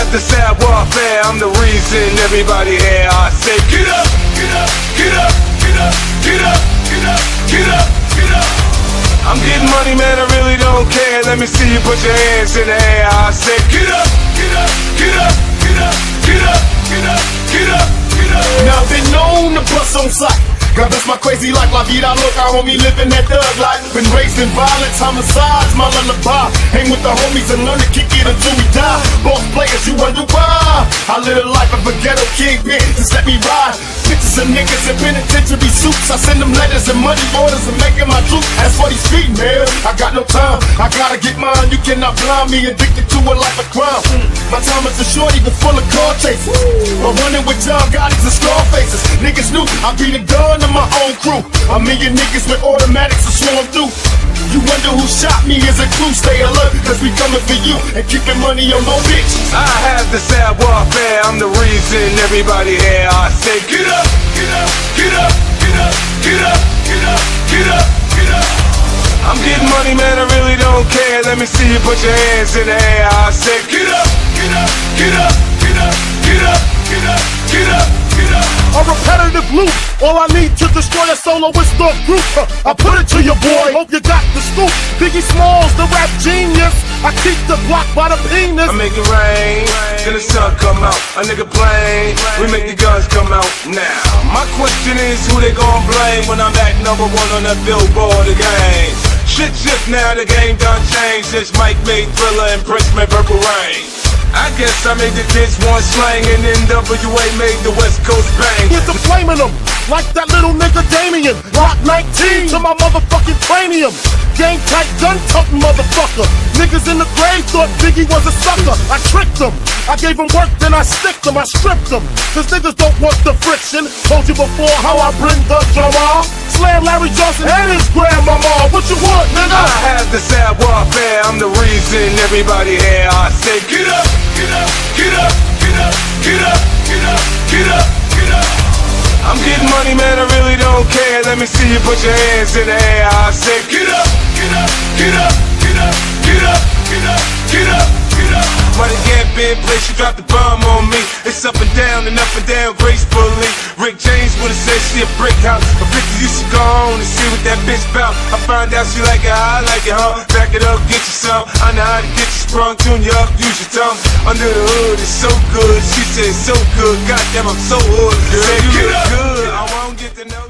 have the sad warfare, I'm the reason everybody here. I say get up, get up, get up, get up, get up, get up, get up, get up. I'm getting money, man, I really don't care. Let me see you put your hands in the air. I say get up, get up, get up, get up, get up, get up, get up, get up. Now been known to bust on sight. God bless my crazy life, la vida loca, homie, living that thug life. Been raised in violence, homicides, my lullaby. Hang with the homies and learn to kick it until we die. Boss players, you wonder why I live a life of a ghetto kingpin, just let me ride. Bitches and niggas in penitentiary suits, I send them letters and money orders and making my truth. As for these feet, man, I got no time, I gotta get mine. You cannot blind me, addicted to a life of crime. My time is a shorty, but full of car chases. I'm running with John Gotti's and scar faces. Niggas knew I'd be the gun of my own crew. A million niggas with automatics to swarm through. You wonder who shot me as a clue. Stay alert, cause we coming for you and keeping money on no bitch. I have the sad warfare, I'm the reason everybody here. I say get up, get up, get up, get up, get up, get up, get up, get up. I'm getting money, man, I really don't care. Let me see you put your hands in the air. I say get up, get up, get up, get up, get up, get up, get up, get up. A repetitive loop, all I need to destroy a soloist or group. I put it to you, boy, hope you got the scoop. Biggie Smalls, the rap genius. I keep the block by the penis. I make it rain, then the sun come out. A nigga plain, we make the guns come out. Now, my question is who they gon' blame when I'm at #1 on the Billboard again? Shit shift now, the game done changed. This Mike made Thriller and Prince made Purple Rain. I guess I made the kids one slang and NWA made the West Coast bang. Get the flaming them, like that little nigga Damien. Rock 19 to my motherfucking cranium. Game tight, gun toting motherfucker. Niggas in the grave thought Biggie was a sucker. I tricked them, I gave them work, then I sticked them, I stripped them. Cause niggas don't want the friction. Told you before how I bring the drama. Slam Larry Johnson and his grandmama. What you want, nigga? I have the sad warfare, I'm the reason everybody here. I say get up, get up, get up, get up, get up, get up, get up, get up. I'm getting money, man, I really don't care. Let me see you put your hands in the air. I say get up, get up, get up, get up, get up, get up, get up, get up. Money can't be in place, you dropped the bomb on me. It's up and down gracefully. Rick James would've said she a brick house, but bitches used to go on and see what that bitch bout. I found out she like it how I like it, huh? Back it up, get you some. I know how to get you sprung, tune you up, use your tongue. Under the hood, it's so good. She said so good, goddamn I'm so hood. Girl, you look good, I won't get to know you.